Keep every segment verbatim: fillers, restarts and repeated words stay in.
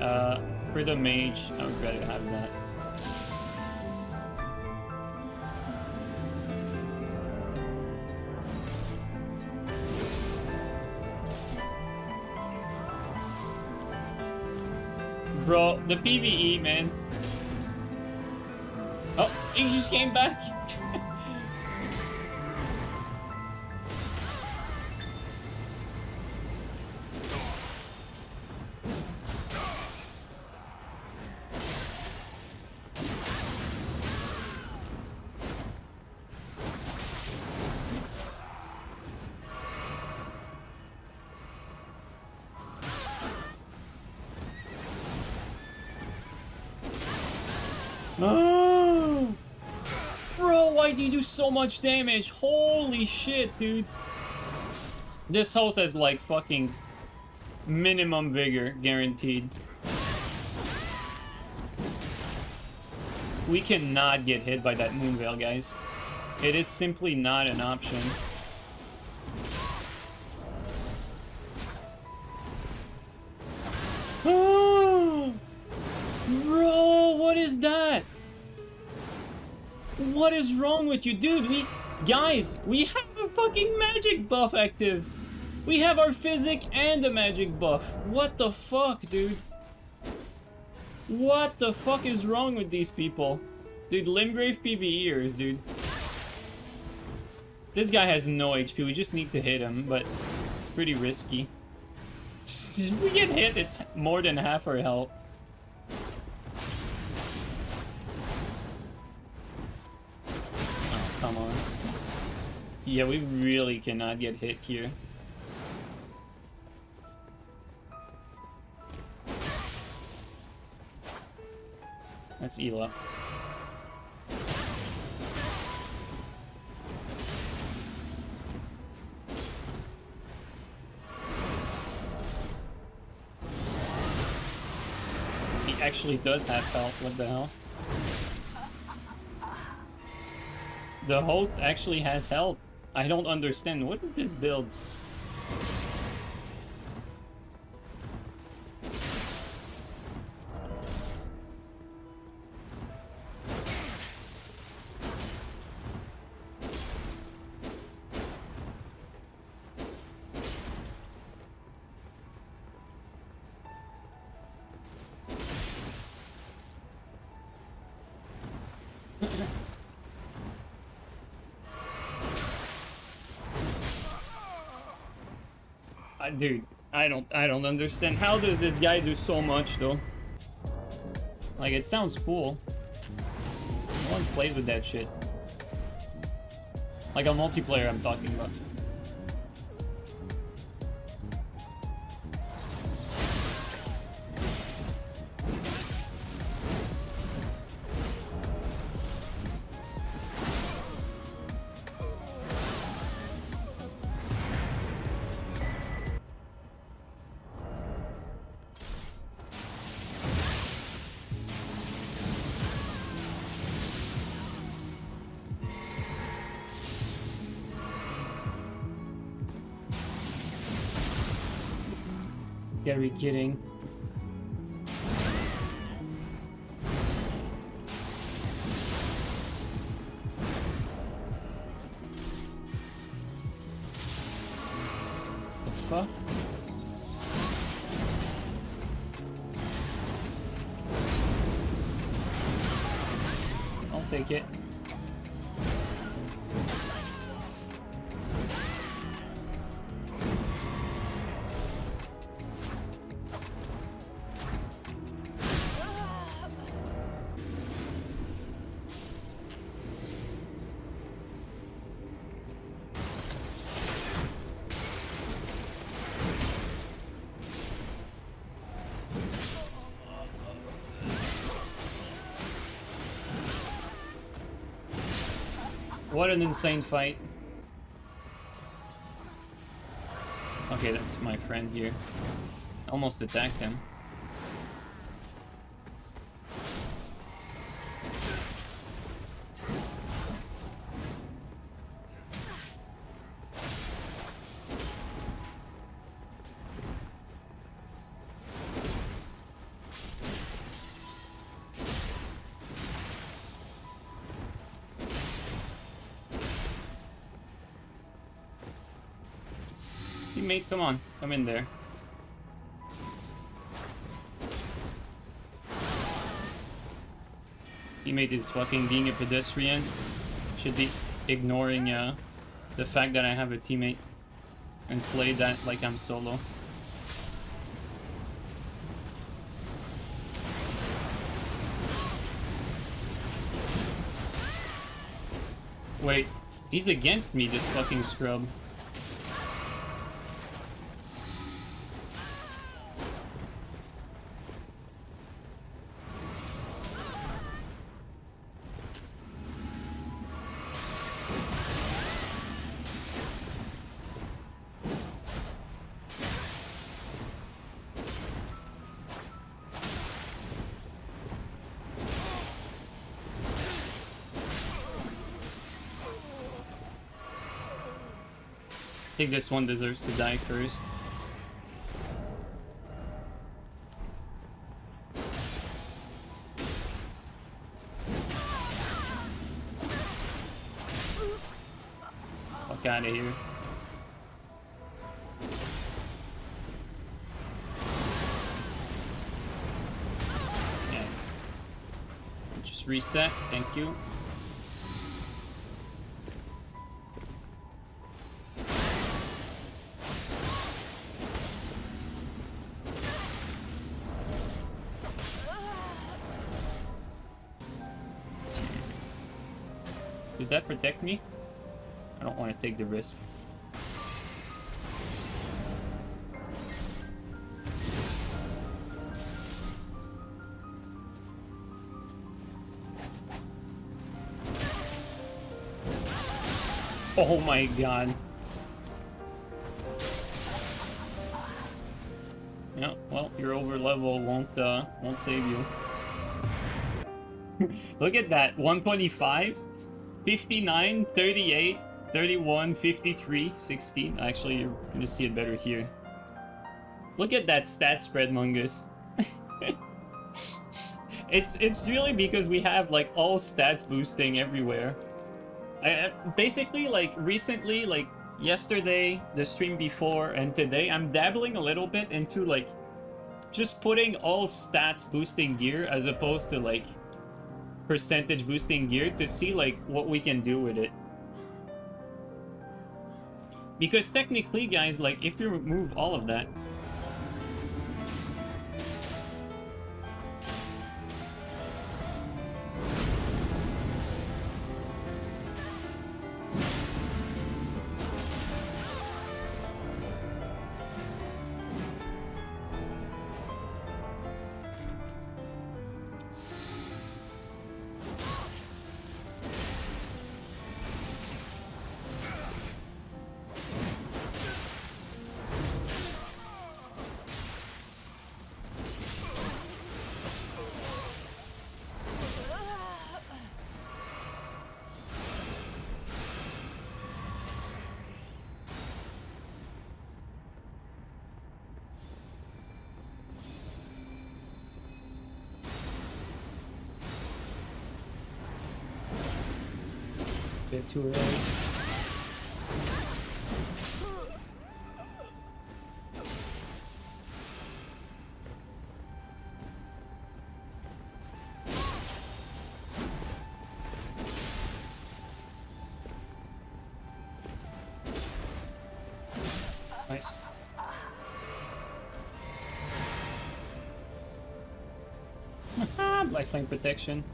Uh, for the mage, I would rather have that. Bro, the PvE, man. Oh, he just came back. Oh! Bro, why do you do so much damage? Holy shit, dude. This host has like fucking minimum vigor guaranteed. We cannot get hit by that Moonveil, guys. It is simply not an option. Oh! Bro, what is that? What is wrong with you, dude? We, guys, we have a fucking magic buff active. We have our physic and a magic buff. What the fuck, dude? What the fuck is wrong with these people? Dude, Limgrave PvEers, dude. This guy has no H P. We just need to hit him, but it's pretty risky. If we get hit, it's more than half our health. Come on. Yeah, we really cannot get hit here. That's Ela. He actually does have health, what the hell? The host actually has health. I don't understand. What is this build? Dude, I don't I don't understand. How does this guy do so much though? Like, it sounds cool. No one plays with that shit. Like a multiplayer I'm talking about. Gotta be kidding. The fuck? I'll take it. What an insane fight. Okay, that's my friend here. Almost attacked him. Teammate, come on. Come in there. Teammate is fucking being a pedestrian. Should be ignoring uh, the fact that I have a teammate and play that like I'm solo. Wait, he's against me, this fucking scrub. I think this one deserves to die first. Fuck out of here. Yeah. Just reset, thank you. Does that protect me? I don't want to take the risk. Oh my god. Yeah, well, your over level won't uh won't save you. Look at that, one twenty-five. fifty-nine, thirty-eight, thirty-one, fifty-three, sixteen. Actually, you're gonna see it better here. Look at that stat spread, Mungus. it's it's really because we have like all stats boosting everywhere. I, I basically like recently, like yesterday, the stream before, and today, I'm dabbling a little bit into like just putting all stats boosting gear as opposed to like percentage boosting gear to see like what we can do with it. Because technically, guys, like if you remove all of that, bit too early. Nice. Black flame protection.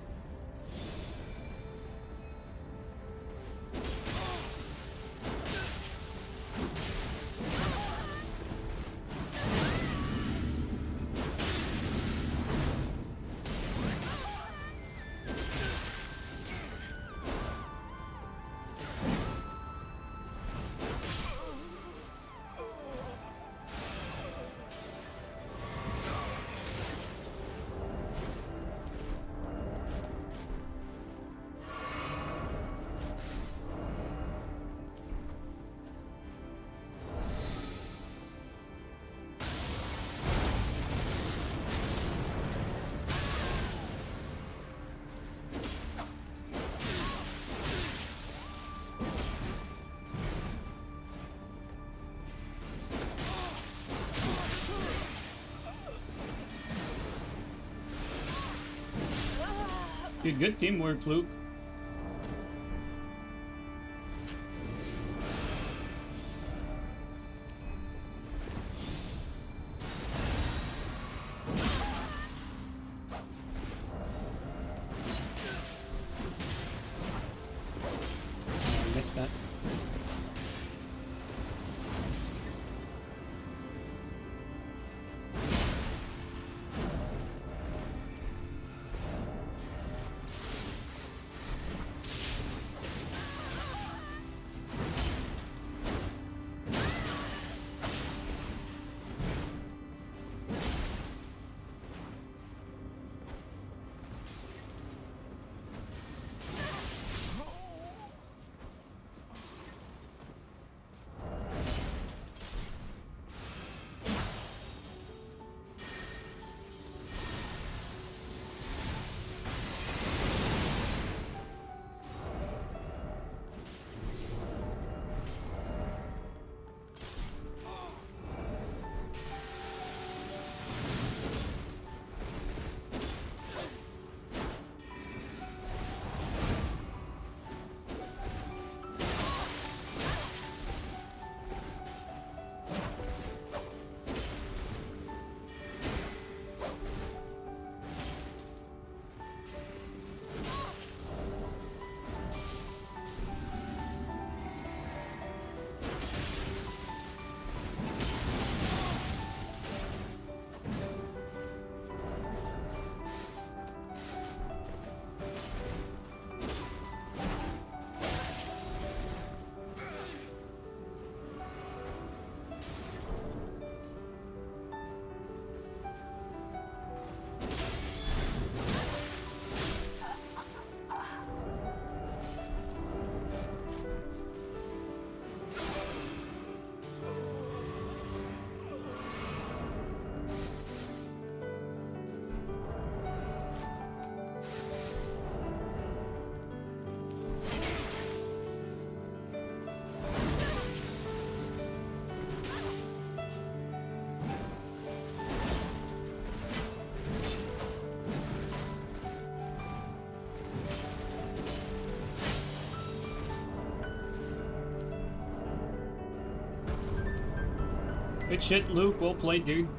Dude, good teamwork, Luke. I missed that. Good shit, Luke. Well played, dude.